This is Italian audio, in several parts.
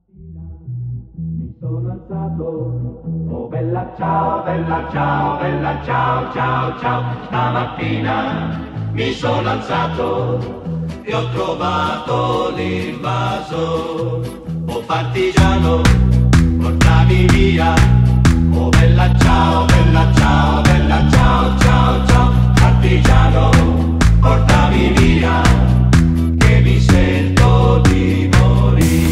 Mi sono alzato, oh bella ciao, bella ciao, bella ciao, ciao, ciao. Stamattina mi sono alzato e ho trovato l'invaso. Oh partigiano, portami via, oh bella ciao, bella ciao, bella ciao, ciao, ciao. Partigiano, portami via, che mi sento di morire.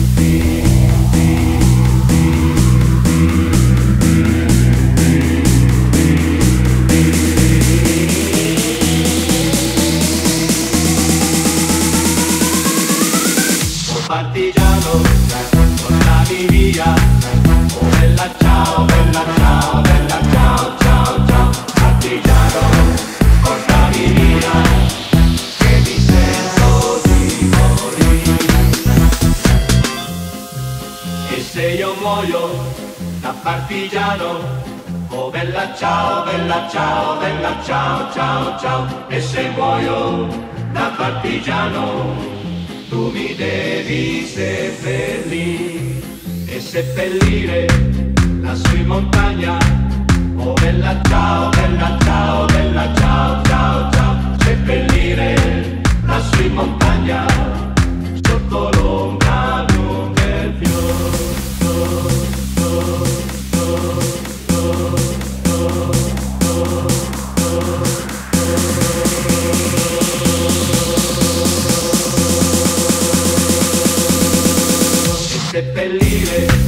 Partigiano, portami via, oh bella ciao, bella ciao, bella ciao, ciao, ciao. Partigiano, portami via, che mi sento di morire. E se io muoio da partigiano, oh bella ciao, bella ciao, bella ciao, ciao, ciao. E se muoio da partigiano, tu mi devi seppellire e seppellire lassù in montagna. Oh bella ciao, bella ciao, bella ciao, ciao, ciao. Seppellire lassù in montagna, sotto l'ombra di un bel fiore. Seppellire